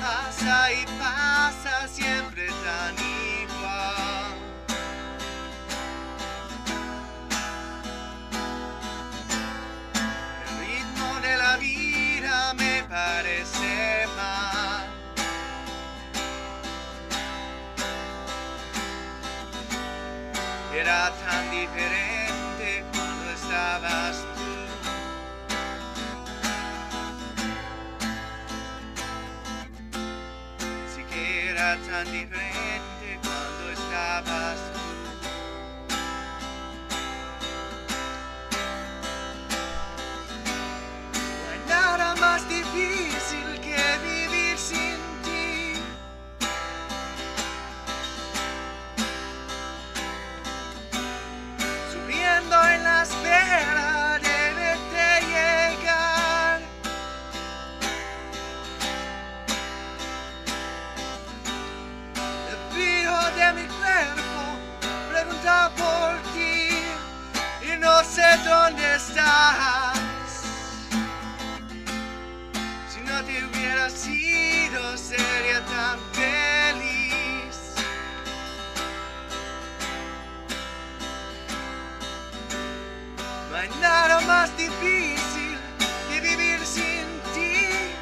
pasa y pasa siempre tan igual. El ritmo de la vida me parece mal. Era tan diferente cuando estabas tú. Sí que era tan diferente cuando estabas tú. No hay nada más difícil que vivir sin ti. En la espera de verte llegar. El frío de mi cuerpo pregunta por ti y no sé dónde estás. Si no te hubiera sido sería tan feliz. No hay nada más difícil que vivir sin ti.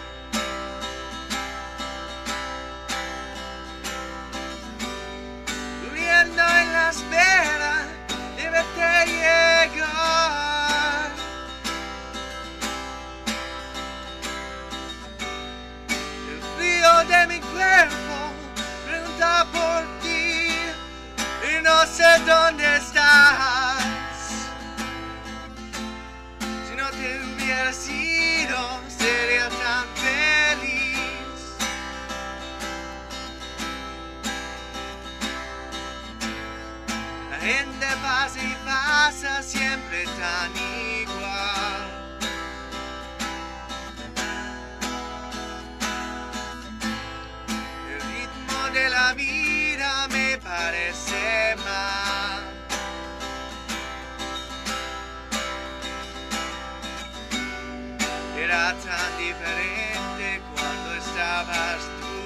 Muriendo en la espera de verte llegar. El frío de mi cuerpo pregunta por ti y no sé dónde estás. Te hubiera sido, sería tan feliz. La gente pasa y pasa siempre tan igual. El ritmo de la vida me parece mal. Era tan diferente cuando estabas tú.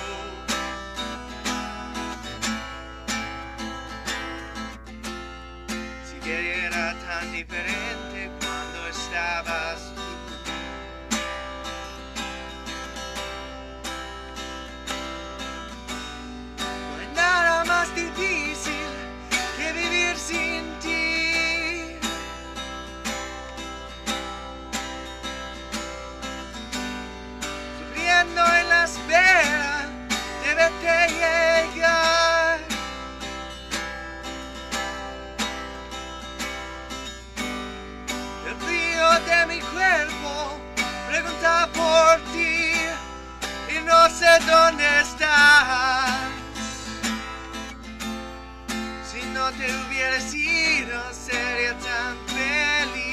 Sí que era tan diferente cuando estabas tú. No hay nada más difícil que vivir sin ti. En la espera de verte llegar. El frío de mi cuerpo pregunta por ti y no sé dónde estás. Si no te hubieras ido sería tan feliz.